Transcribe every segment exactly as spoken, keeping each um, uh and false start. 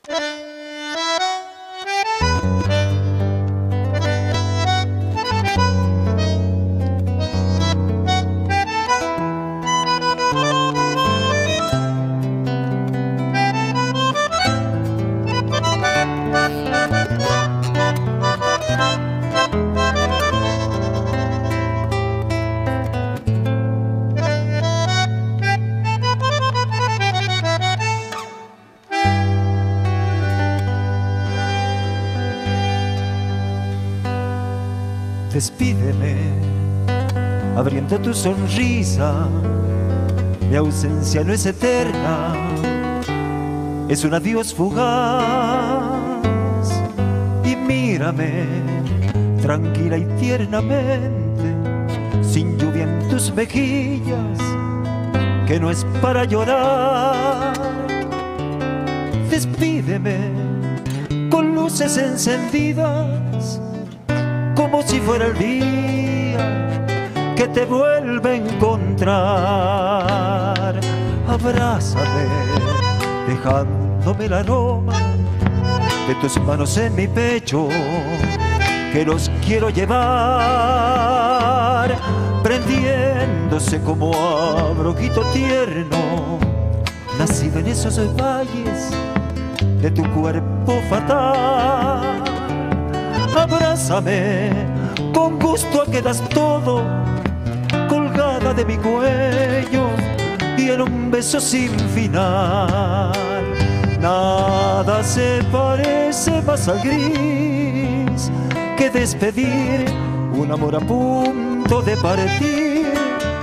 Despídeme, abriendo tu sonrisa. Mi ausencia no es eterna, es un adiós fugaz. Y mírame, tranquila y tiernamente, sin lluvia en tus mejillas, que no es para llorar. Despídeme, con luces encendidas, como si fuera el día que te vuelve a encontrar. Abrázame, dejándome el aroma de tus manos en mi pecho, que los quiero llevar, prendiéndose como abrojito tierno, nacido en esos valles de tu cuerpo fatal. Abrázame, con gusto a que das todo, colgada de mi cuello y en un beso sin final. Nada se parece más al gris que despedir un amor a punto de partir.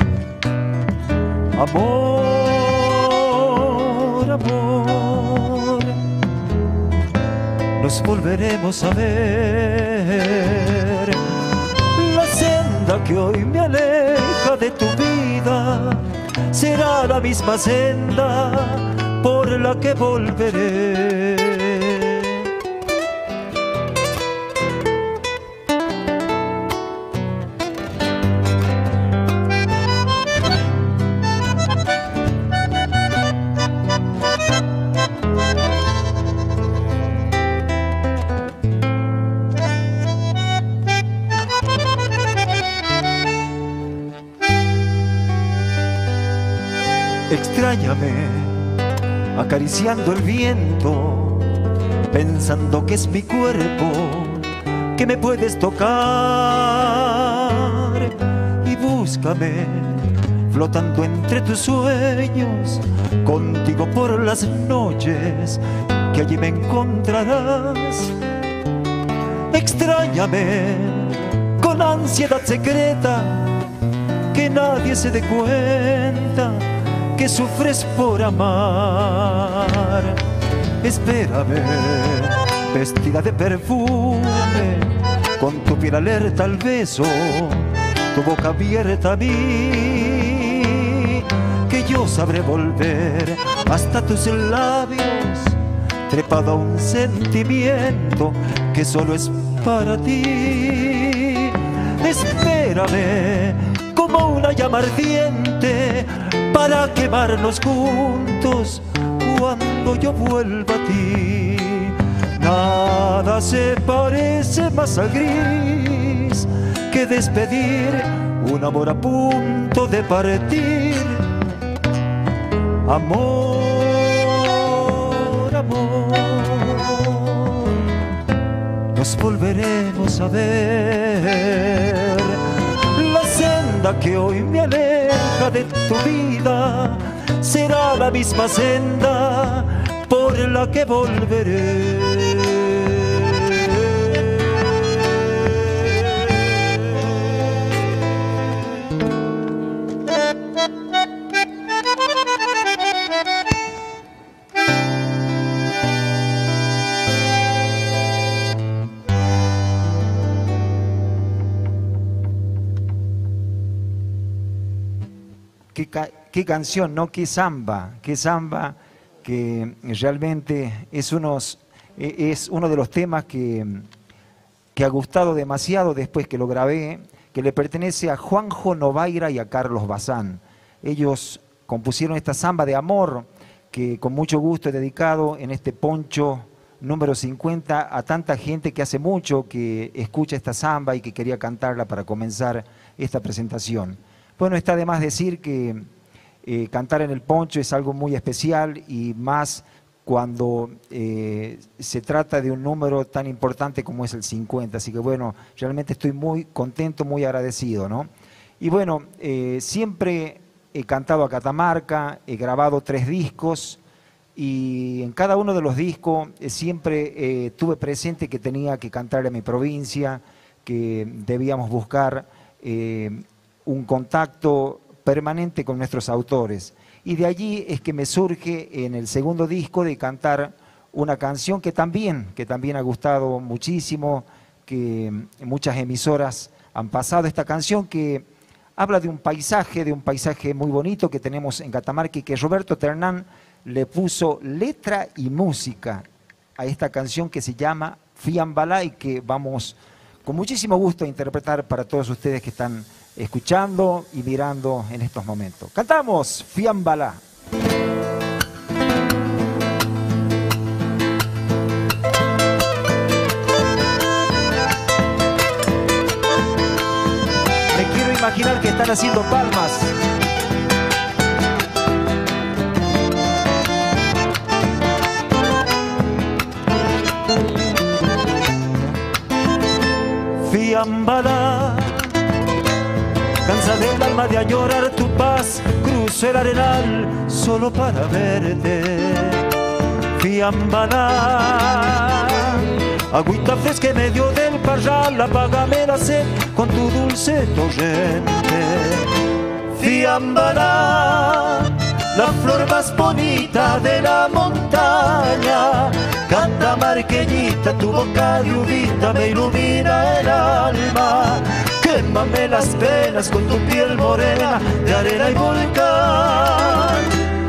Amor, amor, nos volveremos a ver. La senda que hoy me aleja de tu vida será la misma senda por la que volveré. Extrañame, acariciando el viento, pensando que es mi cuerpo, que me puedes tocar. Y búscame, flotando entre tus sueños, contigo por las noches, que allí me encontrarás. Extrañame, con ansiedad secreta, que nadie se dé cuenta que sufres por amar. Espérame, vestida de perfume, con tu piel alerta al beso, tu boca abierta a mí, que yo sabré volver hasta tus labios, trepado a un sentimiento que solo es para ti. Espérame, como una llama ardiente, para quemarnos juntos cuando yo vuelva a ti. Nada se parece más al gris que despedir un amor a punto de partir. Amor, amor, nos volveremos a ver. La senda que hoy me aleja de tu vida será la misma senda por la que volveré. Qué, qué canción, ¿no? Qué samba, qué samba, que realmente es, unos, es uno de los temas que, que ha gustado demasiado después que lo grabé, que le pertenece a Juanjo Novaira y a Carlos Bazán. Ellos compusieron esta samba de amor que con mucho gusto he dedicado en este poncho número cincuenta a tanta gente que hace mucho que escucha esta samba y que quería cantarla para comenzar esta presentación. Bueno, está de más decir que eh, cantar en el poncho es algo muy especial y más cuando eh, se trata de un número tan importante como es el cincuenta. Así que bueno, realmente estoy muy contento, muy agradecido, ¿no? Y bueno, eh, siempre he cantado a Catamarca, he grabado tres discos y en cada uno de los discos eh, siempre eh, tuve presente que tenía que cantarle a mi provincia, que debíamos buscar eh, un contacto permanente con nuestros autores. Y de allí es que me surge en el segundo disco de cantar una canción que también, que también ha gustado muchísimo, que muchas emisoras han pasado esta canción que habla de un paisaje, de un paisaje muy bonito que tenemos en Catamarca y que Roberto Ternán le puso letra y música a esta canción que se llama Fiambalá y que vamos con muchísimo gusto a interpretar para todos ustedes que están escuchando y mirando en estos momentos. Cantamos Fiambalá. Me quiero imaginar que están haciendo palmas. Fiambalá, cansa del alma de a llorar tu paz, cruzo el arenal solo para verte. Fiambalá, agüita fresca en medio del parral, apágame la sed con tu dulce torrente. Fiambalá, la flor más bonita de la montaña, catamarqueñita, tu boca de uvita me ilumina el alma. Quémame las penas con tu piel morena de arena y volcán.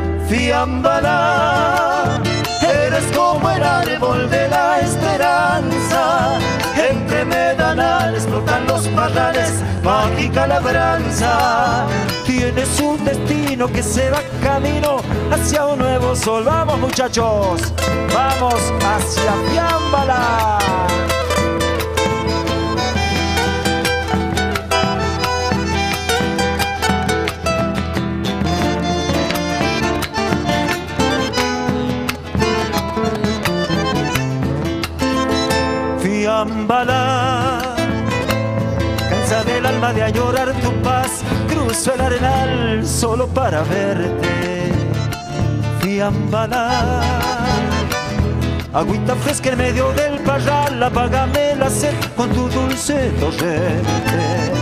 Fiambalá, eres como el árbol de la esperanza. Entre medanales brotan los parrales, mágica labranza. Tienes un destino que se va camino hacia un nuevo sol. Vamos muchachos, vamos hacia Fiambalá. Fiambalá, cansa del alma de a llorar tu paz, cruzo el arenal solo para verte. Fiambalá, agüita fresca en medio del parral, apágame la sed con tu dulce torrente.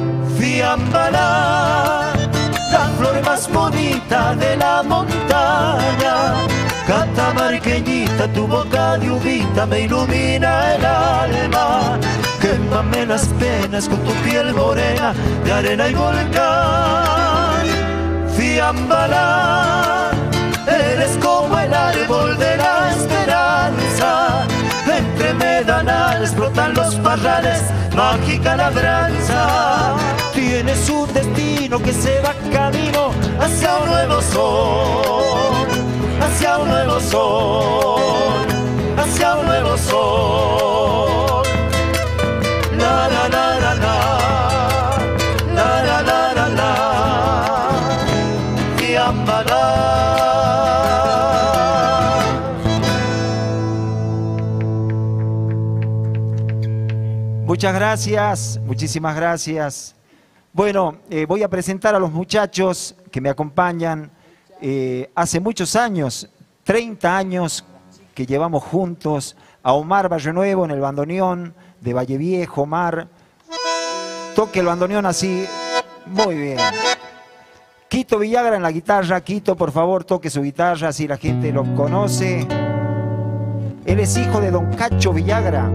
Fiambalá, la flor más bonita de la montaña, catamarqueñita, tu boca de uvita me ilumina el alma. Quémame las penas con tu piel morena de arena y volcán. Fiambalá, eres como el árbol de la esperanza. Entre medanales brotan los parrales, mágica labranza. Tienes un destino que se va camino hacia un nuevo sol, hacia un nuevo sol, hacia un nuevo sol. La la la la la, la la la la la, Fiambalá. Muchas gracias, muchísimas gracias. Bueno, eh, voy a presentar a los muchachos que me acompañan. Eh, hace muchos años, treinta años que llevamos juntos, a Omar Barrionuevo en el bandoneón, de Valle Viejo. Omar, toque el bandoneón así, muy bien. Quito Villagra en la guitarra. Quito, por favor, toque su guitarra, así la gente lo conoce. Él es hijo de don Cacho Villagra,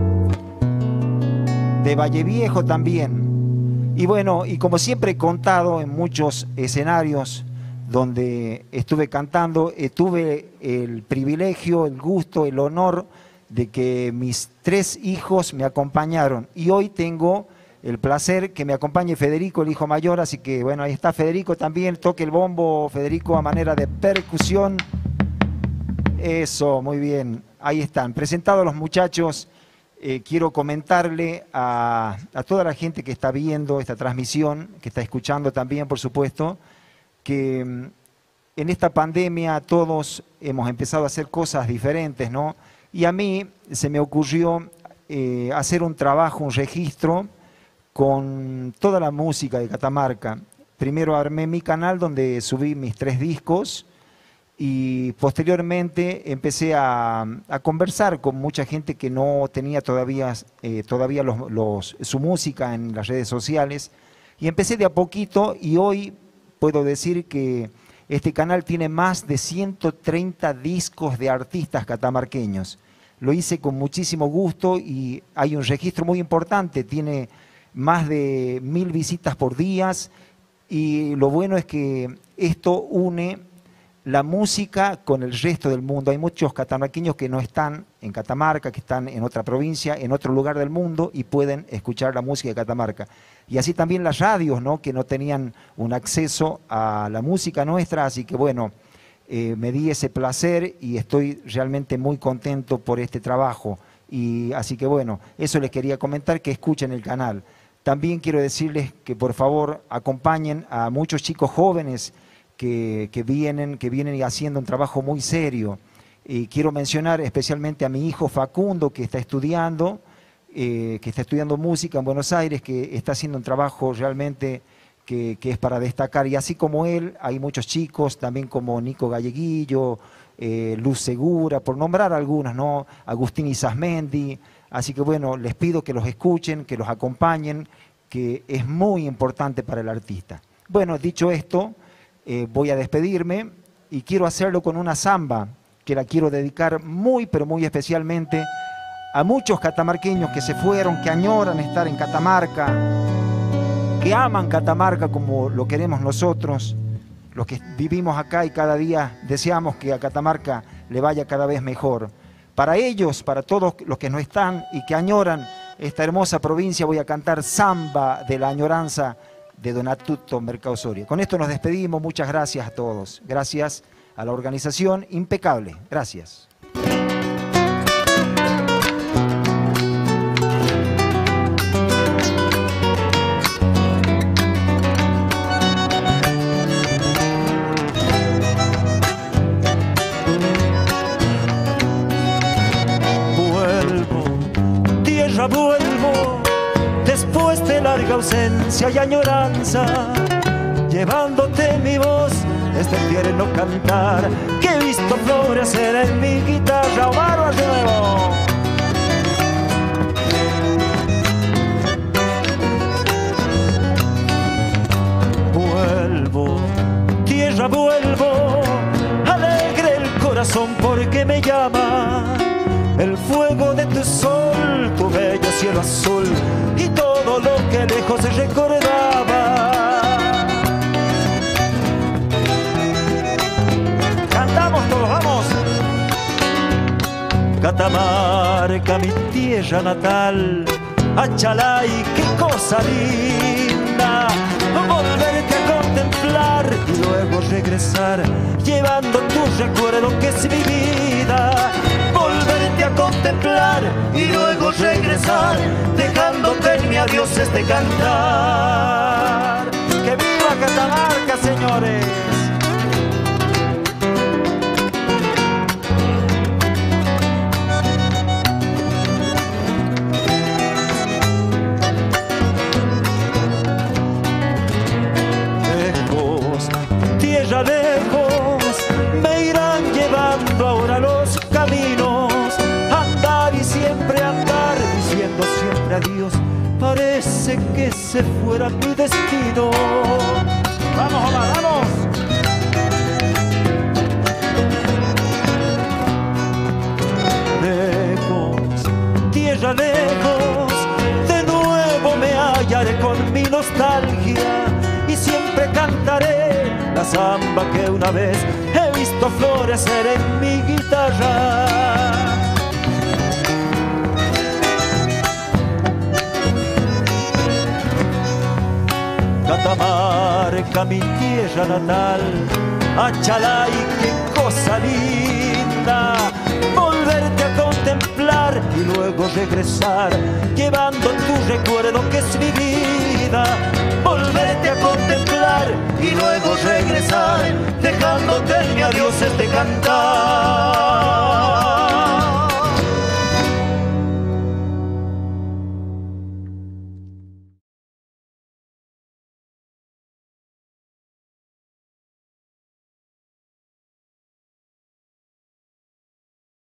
de Valle Viejo también. Y bueno, y como siempre he contado en muchos escenarios donde estuve cantando, eh, tuve el privilegio, el gusto, el honor de que mis tres hijos me acompañaron. Y hoy tengo el placer que me acompañe Federico, el hijo mayor, así que bueno, ahí está Federico también, toque el bombo Federico a manera de percusión. Eso, muy bien. Ahí están. Presentados los muchachos, eh, quiero comentarle a, a toda la gente que está viendo esta transmisión, que está escuchando también, por supuesto, que mm, en esta pandemia todos hemos empezado a hacer cosas diferentes, ¿no? Y a mí se me ocurrió eh, hacer un trabajo, un registro con toda la música de Catamarca. Primero armé mi canal donde subí mis tres discos y posteriormente empecé a, a conversar con mucha gente que no tenía todavía, eh, todavía los, los, su música en las redes sociales. Y empecé de a poquito y hoy puedo decir que este canal tiene más de ciento treinta discos de artistas catamarqueños. Lo hice con muchísimo gusto y hay un registro muy importante, tiene más de mil visitas por día y lo bueno es que esto une la música con el resto del mundo. Hay muchos catamarqueños que no están en Catamarca, que están en otra provincia, en otro lugar del mundo y pueden escuchar la música de Catamarca. Y así también las radios, ¿no?, que no tenían un acceso a la música nuestra, así que bueno, eh, me di ese placer y estoy realmente muy contento por este trabajo. Y así que bueno, eso les quería comentar, que escuchen el canal. También quiero decirles que por favor acompañen a muchos chicos jóvenes que, que, vienen, que vienen haciendo un trabajo muy serio. Y quiero mencionar especialmente a mi hijo Facundo, que está estudiando, eh, que está estudiando música en Buenos Aires, que está haciendo un trabajo realmente que, que es para destacar. Y así como él, hay muchos chicos, también como Nico Galleguillo, eh, Luz Segura, por nombrar algunos, ¿no? Agustín Isasmendi. Así que bueno, les pido que los escuchen, que los acompañen, que es muy importante para el artista. Bueno, dicho esto, eh, voy a despedirme y quiero hacerlo con una samba que la quiero dedicar muy, pero muy especialmente a muchos catamarqueños que se fueron, que añoran estar en Catamarca, que aman Catamarca como lo queremos nosotros, los que vivimos acá y cada día deseamos que a Catamarca le vaya cada vez mejor. Para ellos, para todos los que no están y que añoran esta hermosa provincia, voy a cantar Samba de la Añoranza de Donatuto Mercado Soria. Con esto nos despedimos, muchas gracias a todos. Gracias a la organización, impecable. Gracias. Vuelvo después de larga ausencia y añoranza, llevándote mi voz, este tierno cantar que he visto florecer en mi guitarra. Omar, de nuevo. Vuelvo, tierra, vuelvo, alegre el corazón porque me llama el fuego de tu sol, tu bello cielo azul y todo lo que lejos se recordaba. Cantamos todos, vamos. Catamarca, mi tierra natal, Achalay, qué cosa linda, volverte a contemplar y luego regresar, llevando tu recuerdo que es mi vida. Volverte a contemplar y luego regresar, dejándote en mi adiós este cantar. ¡Que viva Catamarca, señores! Lejos, tierra lejos, me irán llevando ahora los caminos, andar y siempre andar, diciendo siempre adiós, parece que se fuera mi destino. Vamos, Omar, vamos. Lejos, tierra lejos, de nuevo me hallaré con mi nostalgia y siempre cantaré la samba que una vez he visto florecer en mi guitarra. Catamarca, mi tierra natal, Achalay, qué cosa linda. vida, volverte a contemplar y luego regresar, llevando tu recuerdo que es mi vida, volverte a contemplar y luego regresar, dejándote en mi adiós este cantar.